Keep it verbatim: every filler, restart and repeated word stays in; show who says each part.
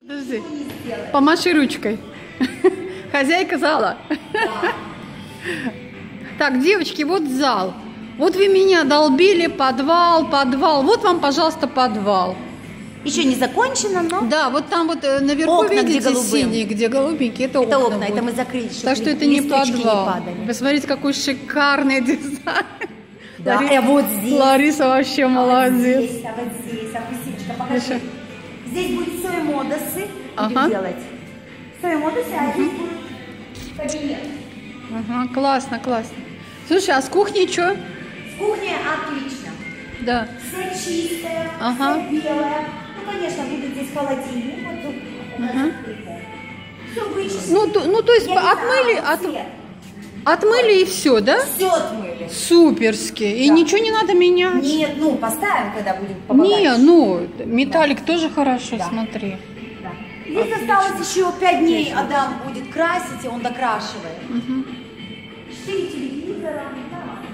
Speaker 1: Подожди, помаши ручкой. Хозяйка зала. Так, девочки, вот зал. Вот вы меня долбили, подвал, подвал. Вот вам, пожалуйста, подвал.
Speaker 2: Еще не закончено, но...
Speaker 1: Да, вот там вот наверху,
Speaker 2: окна,
Speaker 1: видите,
Speaker 2: где
Speaker 1: синие, где голубенькие, это,
Speaker 2: это
Speaker 1: окна.
Speaker 2: окна,
Speaker 1: будут.
Speaker 2: это мы закрыли, чтобы
Speaker 1: Так что это не подвал.
Speaker 2: Не
Speaker 1: Посмотрите, какой шикарный дизайн.
Speaker 2: Да,
Speaker 1: Лариса,
Speaker 2: а вот здесь.
Speaker 1: Лариса вообще
Speaker 2: А
Speaker 1: молодец.
Speaker 2: Вот здесь, а вот здесь, а Кристиночка, покажи.
Speaker 1: Хорошо.
Speaker 2: Здесь будет соемодосы, будем
Speaker 1: Ага.
Speaker 2: делать. Соемодосы, а здесь будет кабинет.
Speaker 1: Ага, классно, классно. Слушай, а с кухней что?
Speaker 2: С кухней отлично.
Speaker 1: Да.
Speaker 2: Все чистое,
Speaker 1: Ага.
Speaker 2: все белое. Ну, конечно, будет здесь холодильник. Вот тут.
Speaker 1: Ага.
Speaker 2: Все вычистили.
Speaker 1: Ну, то, ну, то есть
Speaker 2: Я не
Speaker 1: отмыли,
Speaker 2: знаю,
Speaker 1: от,
Speaker 2: цвет.
Speaker 1: отмыли и все, да?
Speaker 2: Все отмыли.
Speaker 1: Суперски. И
Speaker 2: Да.
Speaker 1: ничего не надо менять?
Speaker 2: Нет, ну, поставим, когда будем побогаче.
Speaker 1: Не, ну, металлик
Speaker 2: Да.
Speaker 1: тоже хорошо,
Speaker 2: Да.
Speaker 1: смотри.
Speaker 2: Да. Здесь осталось еще пять дней, Адам будет красить, и он докрашивает.
Speaker 1: Угу.
Speaker 2: Четыре телевизора. Да.